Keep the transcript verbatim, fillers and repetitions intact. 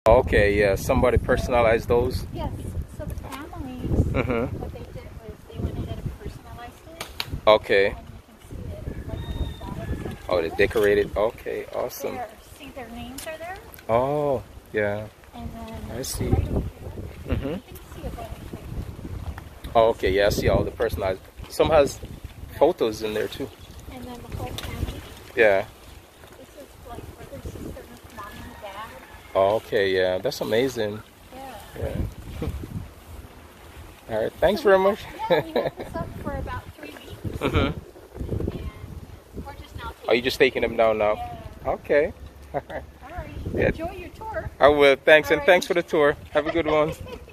Okay, yeah, somebody personalized those. Yes, so the families, Mm-hmm. what they did was they went ahead and personalized it. Okay. And you can see it, like on the bottom. Oh, they decorated. Okay, awesome. There, see their names are there. Oh, yeah. And then I see. right over here, Mm-hmm. you can see a bunch. Oh, okay, yeah, I see all the personalized. Some has photos in there too. And then the whole family. Yeah. This is like brother, sister, mom and dad. Oh, okay, yeah, that's amazing. Yeah. Yeah. All right, thanks So very we much. had, yeah, we had this up for about three weeks. Mm-hmm. And we're just now taking Are you just taking them down now? Yeah. Okay. All right. All right. Yeah. Enjoy your tour. I will. Thanks, All and right. thanks for the tour. Have a good one.